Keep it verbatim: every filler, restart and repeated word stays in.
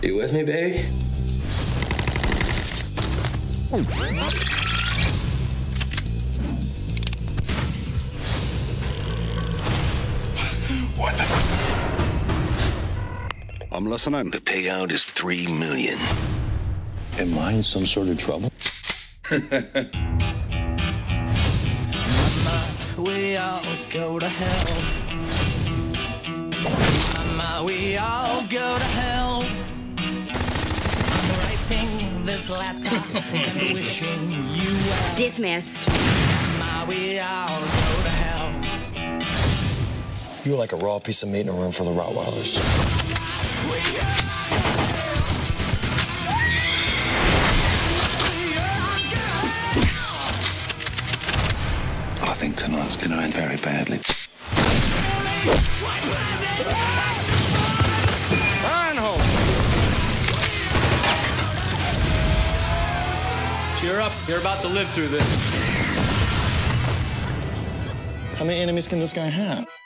You with me, baby? What the? I'm listening. The payout is three million. Am I in some sort of trouble? Mama, we all go to hell. Mama, we all go to hell. I'm writing this letter and wishing you well. Dismissed. Mama, we all go to hell. You're like a raw piece of meat in a room full of Rottweilers. I think tonight's going to end very badly. Reinhold! Cheer up. You're about to live through this. How many enemies can this guy have?